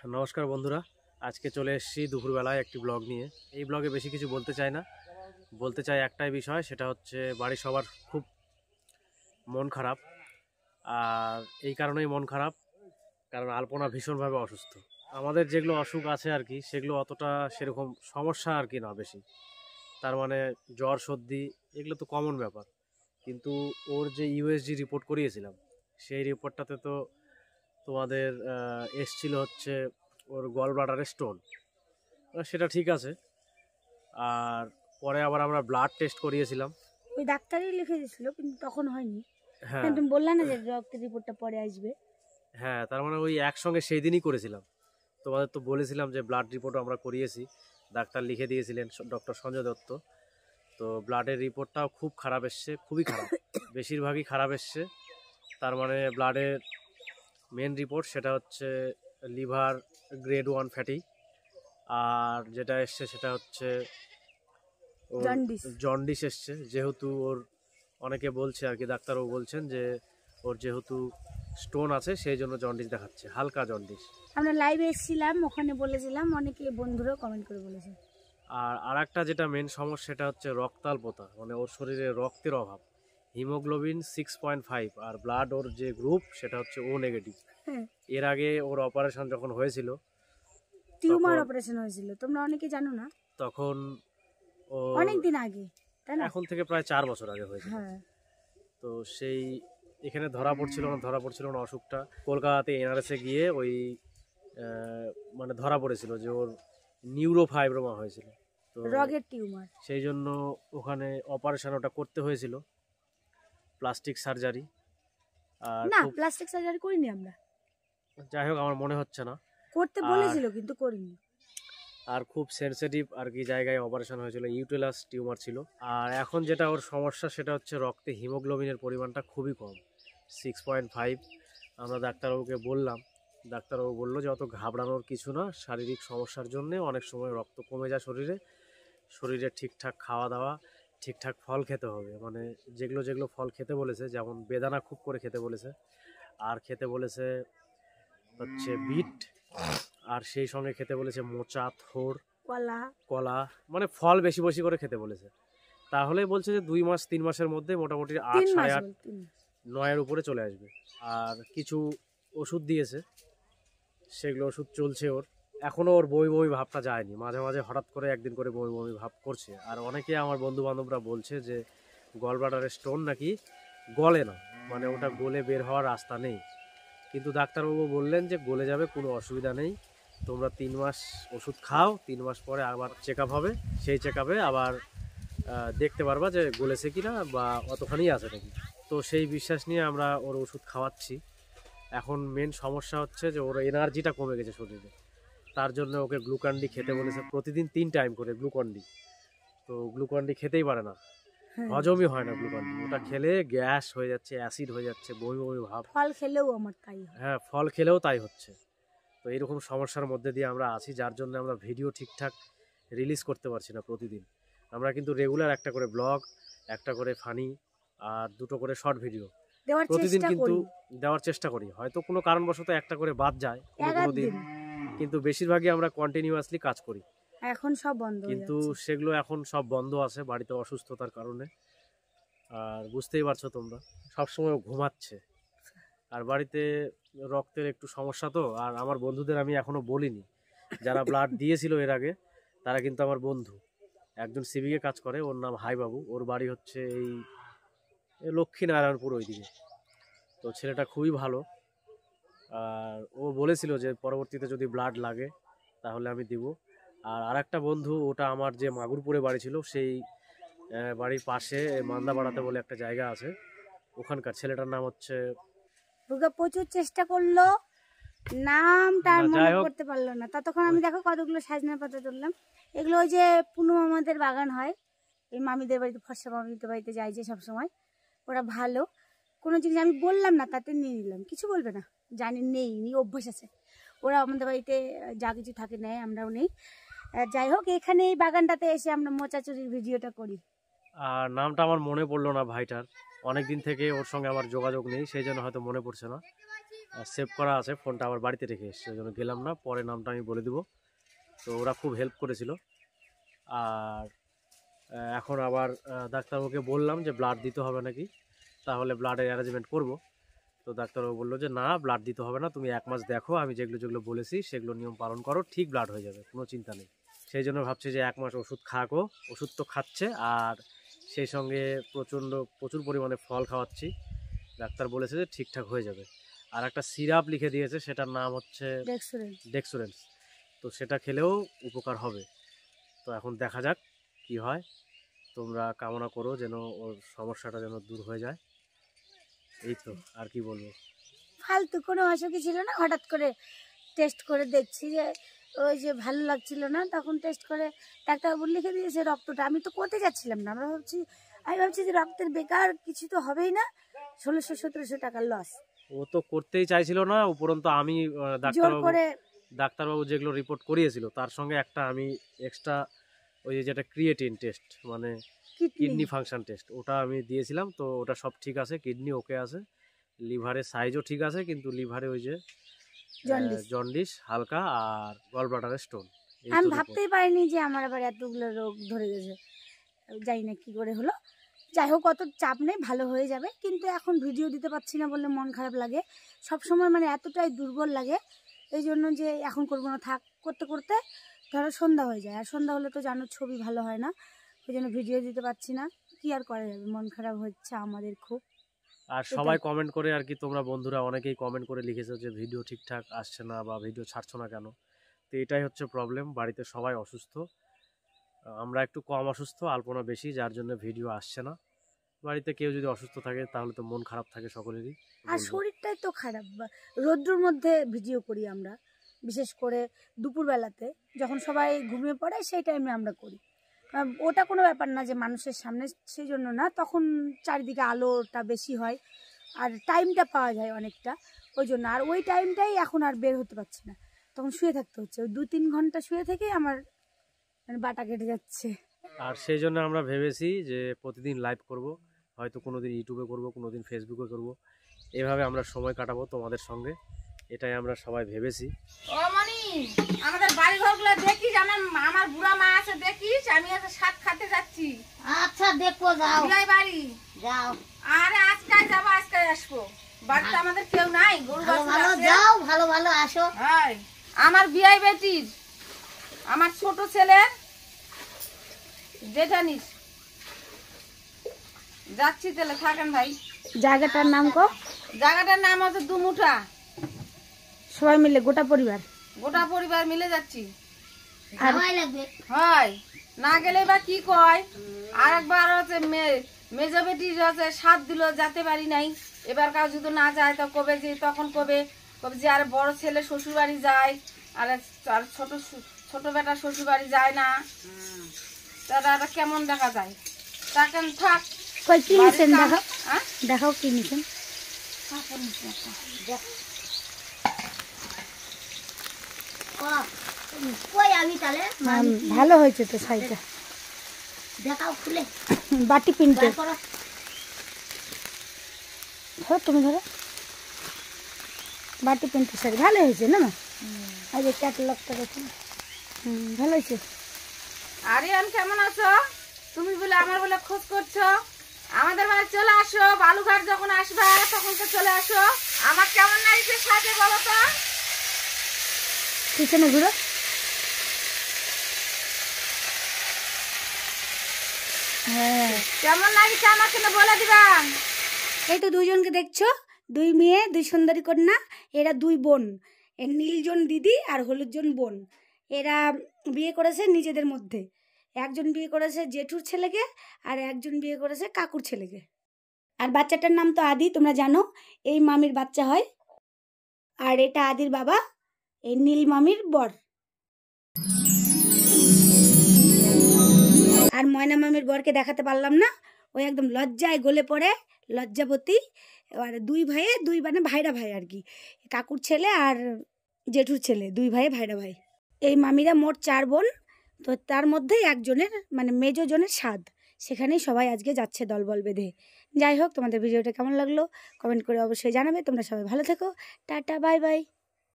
নমস্কার বন্ধুরা, আজকে চলে এসেছি দুপুরবেলায় একটি ব্লগ নিয়ে। এই ব্লগে বেশি কিছু বলতে চাই না, বলতে চাই একটাই বিষয়, সেটা হচ্ছে বাড়ির সবার খুব মন খারাপ। আর এই কারণেই মন খারাপ, কারণ আলপনা ভীষণভাবে অসুস্থ। আমাদের যেগুলো অসুখ আছে আর কি, সেগুলো অতটা সেরকম সমস্যা আর কি না বেশি। তার মানে জ্বর সর্দি এগুলো তো কমন ব্যাপার, কিন্তু ওর যে ইউএসজি রিপোর্ট করিয়েছিলাম, সেই রিপোর্টটাতে তো তোমাদের এসছিল হচ্ছে ওর গল ব্লাডারে স্টোন। সেটা ঠিক আছে। আর পরে আবার আমরা ব্লাড টেস্ট করিয়েছিলাম। ওই ডাক্তারই লিখে দিয়েছিল, কিন্তু তখন হয়নি। হ্যাঁ, তুমি বললে না যে রক্তের রিপোর্টটা পরে আসবে। হ্যাঁ, তার মানে ওই একসঙ্গে সেই দিনই করেছিলাম। তোমাদের তো বলেছিলাম যে ব্লাড রিপোর্টও আমরা করিয়েছি, ডাক্তার লিখে দিয়েছিলেন ডক্টর সঞ্জয় দত্ত। তো ব্লাডের রিপোর্টটাও খুব খারাপ এসছে, খুবই খারাপ, বেশিরভাগই খারাপ এসছে। তার মানে ব্লাডের মেন রিপোর্ট সেটা হচ্ছে লিভার গ্রেড 1 ফ্যাটি, আর যেটা এসছে সেটা হচ্ছে জন্ডিস এসছে। যেহেতু ওর অনেকে বলছে আর কি, ডাক্তারও বলছেন যে ওর যেহেতু স্টোন আছে সেই জন্য জন্ডিস দেখাচ্ছে, হালকা জন্ডিস। আমরা লাইভে এসেছিলাম, ওখানে বলেছিলাম, অনেকে বন্ধুরাও কমেন্ট করে বলেছে। আর একটা যেটা মেন সমস্যা সেটা হচ্ছে রক্তাল্পতা, মানে ওর শরীরে রক্তের অভাব। হিমোগ্লোবিন 6.5 আর ব্লাড ওর যে গ্রুপ সেটা হচ্ছে ও নেগেটিভ। এর আগে ওর অপারেশন যখন হয়েছিল, টিউমার অপারেশন হয়েছিল, তোমরা অনেকে জানো না, তখন ও অনেক দিন আগে, তাই না? এখন থেকে প্রায় 4 বছর আগে হয়েছিল। তো সেই এখানে ধরা পড়ছিল না অসুখটা। কলকাতাতে এনআরএসে গিয়ে ওই মানে ধরা পড়েছিল যে ওর নিউরোফাইব্রোমা হয়েছিল, তো রগের টিউমার। সেই জন্য ওখানে অপারেশন ওটা করতে হয়েছিল, প্লাস্টিক সার্জারি। আর না, প্লাস্টিক সার্জারি করিনি আমরা। যাই হোক, আমার মনে হচ্ছে না করতে বলেছিল, কিন্তু করিনি। আর খুব সেনসিটিভ আর কি জায়গায় অপারেশন হয়েছিল, ইউটেরাস টিউমার ছিল। আর এখন যেটা ওর সমস্যা সেটা হচ্ছে রক্তে হিমোগ্লোবিনের পরিমাণটা খুবই কম, 6.5। আমরা ডাক্তারবাবুকে বললাম, ডাক্তারবাবু বললো যে অত ঘাবড়ানোর কিছু না, শারীরিক সমস্যার জন্যে অনেক সময় রক্ত কমে যায় শরীরে ঠিকঠাক খাওয়া দাওয়া, ঠিকঠাক ফল খেতে হবে। মানে যেগুলো ফল খেতে বলেছে, যেমন বেদানা খুব করে খেতে বলেছে, আর খেতে বলেছে হচ্ছে বিট, আর সেই সঙ্গে খেতে বলেছে মোচা, থোড়, কলা, মানে ফল বেশি বেশি করে খেতে বলেছে। তাহলে বলছে যে 2-3 মাসের মধ্যে মোটামুটি 8, 8.5, 9-এর উপরে চলে আসবে। আর কিছু ওষুধ দিয়েছে, সেগুলো ওষুধ চলছে ওর। এখনও ওর বমি ভাবটা যায়নি, মাঝে মাঝে হঠাৎ করে একদিন করে বমি ভাব করছে। আর অনেকে আমার বন্ধু বান্ধবরা বলছে যে গল ব্লাডারের স্টোন নাকি গলে না, মানে ওটা গলে বের হওয়ার রাস্তা নেই। কিন্তু ডাক্তারবাবু বললেন যে গলে যাবে, কোনো অসুবিধা নেই, তোমরা 3 মাস ওষুধ খাও, 3 মাস পরে আবার চেক আপ হবে, সেই চেক আপে আবার দেখতে পারবা যে গলেছে কিনা বা অতখানি আছে নাকি। তো সেই বিশ্বাস নিয়ে আমরা ওর ওষুধ খাওয়াচ্ছি। এখন মেন সমস্যা হচ্ছে যে ওর এনার্জিটা কমে গেছে শরীরে, তার জন্য ওকে গ্লুকন-ডি খেতে বলেছে, প্রতিদিন 3 টাইম করে গ্লুকন-ডি। তো গ্লুকন-ডি খেতেই পারে না, হজমই হয় না গ্লুকন-ডি। ওটা খেলে গ্যাস হয়ে যাচ্ছে, অ্যাসিড হয়ে যাচ্ছে, বমি ভাব। ফল খেলেও আমার তাই হয়। হ্যাঁ, ফল খেলেও তাই হচ্ছে। তো এইরকম সমস্যার মধ্যে দিয়ে আমরা আছি, যার জন্য আমরা ভিডিও ঠিকঠাক রিলিজ করতে পারছি না প্রতিদিন। আমরা কিন্তু রেগুলার একটা করে ব্লগ, একটা করে ফানি, আর 2টো করে শর্ট ভিডিও প্রতিদিন কিন্তু দেওয়ার চেষ্টা করি। হয়তো কোনো কারণবশত একটা করে বাদ যায় কোনো দিন, কিন্তু বেশিরভাগই আমরা কন্টিনিউয়াসলি কাজ করি। এখন সব বন্ধ, কিন্তু সেগুলো এখন সব বন্ধ আছে বাড়িতে অসুস্থতার কারণে। আর বুঝতেই পারছো তোমরা, সবসময় ঘুমাচ্ছে। আর বাড়িতে রক্তের একটু সমস্যা তো। আর আমার বন্ধুদের আমি এখনো বলিনি, যারা ব্লাড দিয়েছিল এর আগে, তারা কিন্তু আমার বন্ধু। একজন সিভিকে কাজ করে, ওর নাম হাই বাবু, ওর বাড়ি হচ্ছে এই লক্ষ্মীনারায়ণপুর ওইদিকে। তো ছেলেটা খুবই ভালো। আর ও বলেছিল যে পরবর্তীতে যদি ব্লাড লাগে তাহলে আমি দিব। আর আরেকটা বন্ধু, ওটা আমার যে মাগুরপুরে বাড়ি ছিল, সেই বাড়ির পাশে মান্দাপাড়াতে বলে একটা জায়গা আছে, ওখানকার ছেলেটার নাম হচ্ছে, প্রচুর চেষ্টা করলো, নামটা মনে করতে পারলো না। ততক্ষণ আমি দেখো কতগুলো সাজনা পাতা তুললাম। এগুলো ওই যে পুনম আমাদের বাগান হয়, এই মামিদের বাড়িতে, ফর্সা মামিদের বাড়িতে যাই যে সবসময়, ওরা ভালো। কোনো জিনিস আমি বললাম না তাতে নিয়ে নিলাম, কিছু বলবে না, জানি নেই অভ্যাস আছে। ওরা আমাদের বাড়িতে যা কিছু থাকে নেয়, আমরাও নেই। যাই হোক, এখানে এই বাগানটাতে এসে আমরা মোচা চুরির ভিডিওটা করি। আর নামটা আমার মনে পড়লো না ভাইটার, অনেকদিন থেকে ওর সঙ্গে আমার যোগাযোগ নেই, সেই জন্য হয়তো মনে পড়ছে না। সেভ করা আছে, ফোনটা আমার বাড়িতে রেখে এসেছি, ওই জন্য গেলাম না, পরে নামটা আমি বলে দেবো। তো ওরা খুব হেল্প করেছিল। আর এখন আবার ডাক্তারবাবুকে বললাম যে ব্লাড দিতে হবে নাকি, তাহলে ব্লাডের অ্যারেঞ্জমেন্ট করব। তো ডাক্তারবাবু বললো যে না, ব্লাড দিতে হবে না, তুমি 1 মাস দেখো, আমি যেগুলো যেগুলো বলেছি সেগুলো নিয়ম পালন করো, ঠিক ব্লাড হয়ে যাবে, কোনো চিন্তা নেই। সেই জন্য ভাবছি যে 1 মাস ওষুধ খাওয়াবো। ওষুধ তো খাচ্ছে, আর সেই সঙ্গে প্রচুর পরিমাণে ফল খাওয়াচ্ছি। ডাক্তার বলেছে যে ঠিকঠাক হয়ে যাবে। আর একটা সিরাপ লিখে দিয়েছে, সেটার নাম হচ্ছে ডেক্সোরেন্স। তো সেটা খেলেও উপকার হবে। তো এখন দেখা যাক কি হয়। তোমরা কামনা করো যেন ওর সমস্যাটা যেন দূর হয়ে যায়। এই তো, আর কি বলবো। ফালতু কোনো অসুখই ছিল না, হঠাৎ করে টেস্ট করে দেখছি যে ওই যে ভালো লাগছিল না, তখন টেস্ট করে ডাক্তারবাবু লিখে দিয়েছে রক্তটা। আমি তো করতে যাচ্ছিলাম না, আমি ভাবছি যে রক্তের বেকার কিছু তো হবেই না, 1600-1700 টাকার লস। ও তো করতেই চাইছিল না, উপরন্তু আমি ডাক্তারবাবু যেগুলো রিপোর্ট করিয়েছিল তার সঙ্গে একটা আমি এক্সট্রা ওই যেটা ক্রিয়েটিন টেস্ট, মানে কিডনি ফাংশন টেস্ট, ওটা আমি দিয়েছিলাম। তো ওটা সব ঠিক আছে, কিডনি ওকে আছে, লিভারের সাইজও ঠিক আছে, কিন্তু লিভারে ওই যে জন্ডিস হালকা, আর গল ব্লাডারের স্টোন। আমি ভাবতেই পারিনি যে আমার আবার এতগুলো রোগ ধরে গেছে, জানি না কি করে হলো। যাই হোক, অত চাপ নেই, ভালো হয়ে যাবে। কিন্তু এখন ভিডিও দিতে পারছি না বললে মন খারাপ লাগে সবসময়, মানে এতটাই দুর্বল লাগে, এই জন্য যে এখন করবো না, থাক। করতে করতে ধরো সন্ধ্যা হয়ে যায়, আর সন্ধ্যা হলে তো জানো ছবি ভালো হয় না, ওই জন্য ভিডিও দিতে পারছি না। কি আর করা যাবে, মন খারাপ হচ্ছে আমাদের খুব। আর সবাই কমেন্ট করে, আর কি তোমরা বন্ধুরা অনেকেই কমেন্ট করে লিখেছো যে ভিডিও ঠিকঠাক আসছে না বা ভিডিও ছাড়ছো না কেন। তো এটাই হচ্ছে প্রবলেম, বাড়িতে সবাই অসুস্থ, আমরা একটু কম অসুস্থ, আলপনা বেশি, যার জন্য ভিডিও আসছে না। বাড়িতে কেউ যদি অসুস্থ থাকে তাহলে তো মন খারাপ থাকে সকলেরই। আর শরীরটাই তো খারাপ, রোদ্রুর মধ্যে ভিডিও করি আমরা, বিশেষ করে দুপুরবেলাতে যখন সবাই ঘুমিয়ে পড়ে সেই টাইমে আমরা করি। ওটা কোনো ব্যাপার না যে মানুষের সামনে, সেই জন্য না, তখন চারিদিকে আলোটা বেশি হয় আর টাইমটা পাওয়া যায় অনেকটা, ওই জন্য। আর ওই টাইমটাই এখন আর বের হতে পারছি না, তখন শুয়ে থাকতে হচ্ছে। ওই 2-3 ঘন্টা শুয়ে থেকে আমার মানে বাটা কেটে যাচ্ছে। আর সেই জন্য আমরা ভেবেছি যে প্রতিদিন লাইভ করব, হয়তো কোনোদিন ইউটিউবে করব, কোনোদিন ফেসবুকে করব, এভাবে আমরা সময় কাটাবো তোমাদের সঙ্গে, এটাই আমরা সবাই ভেবেছি। ও মনি, আমাদের বাড়ি ঘরগুলো দেখিস, আমার বুড়া মা আছে দেখিস, আমি একটা শাক খেতে যাচ্ছি। আচ্ছা দেখো, যাও বিয়াই বাড়ি যাও। আরে আজকে যাবো, আজকে আসবো, বাড়িতে আমাদের কেউ নাই, গরু বাছুর আছে। যাও, ভালো ভালো আসো। হ্যাঁ, আমার বিয়াই বেটির, আমার ছোট ছেলের জেঠানিস, যাচ্ছি তাহলে, থাকেন ভাই। জায়গাটার নাম কো? জায়গাটার নাম হচ্ছে দুমুঠা। সবাই মিলে গোটা পরিবার মিলে যাচ্ছি। লাগবে, হয় না গেলে বা কি কয়। আর একবার হচ্ছে মেজো বেটির হচ্ছে সাত দিল, যেতে পারি নাই। এবার কাউ যদি না যায় তো কবে যে, তখন কবে যে আর বড় ছেলে শ্বশুর বাড়ি যায়, আর ছোট বেটা শ্বশুর বাড়ি যায় না, তারা কেমন দেখা যায়। তখন থাক। কি নিছেন দেখাও, দেখাও কি নিছেন। ভালো হয়েছে তো শাড়িটা, দেখাও খুলে। বাটি পিনতে ধরো, তুমি ধরো। বাটি পিনতে শাড়ি ভালো হয়েছে না? আর যে ক্যাটালগটা দেখুন, ভালো হয়েছে। আরিয়ান কেমন আছো? তুমি বলে আমার বলে খোঁজ করছো। আমাদের বাড়ি চলে আসো, বালুঘাট যখন আসবে তখন তো চলে আসো। আমার কেমন লাগছে সাথে বলো তো। পিছনে ঘুরো। হ্যাঁ, কেমন লাগছে আমাকে বলে দিবা। এই তো দুইজনকে দেখছো, 2 মেয়ে, 2 সুন্দরী কন্যা। এরা 2 বোন, নীলজন দিদি আর হলুদজন বোন। এরা বিয়ে করেছে নিজেদের মধ্যে, একজন বিয়ে করেছে জেঠুর ছেলেকে, আর একজন বিয়ে করেছে কাকুর ছেলেকে। আর বাচ্চাটার নাম তো আদি, তোমরা জানো, এই মামির বাচ্চা হয়। আর এটা আদির বাবা, এই নীল মামির বর। আর ময়না মামির বরকে দেখাতে পারলাম না, ওই একদম লজ্জায় গলে পড়ে, লজ্জাবতী। আর 2 ভাইয়ে 2 মানে ভাইরা ভাই আর কি, কাকুর ছেলে আর জেঠুর ছেলে, 2 ভাইয়ে ভাইরা ভাই। এই মামিরা মোট 4 বোন। তো তার মধ্যে একজনের মানে মেজো জনের 7, সেখানেই সবাই আজকে যাচ্ছে দলবল বেঁধে। যাই হোক, তোমাদের ভিডিওটা কেমন লাগলো কমেন্ট করে অবশ্যই জানাবে। তোমরা সবাই ভালো থেকো, টাটা, বাই বাই।